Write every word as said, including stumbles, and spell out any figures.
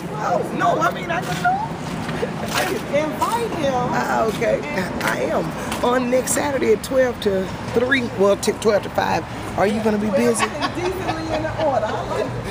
Oh, no, I mean, I don't know. I can invite him. Ah, okay. I am. On next Saturday at twelve to three, well, twelve to five. Are you going to be busy? Decently in the order. I like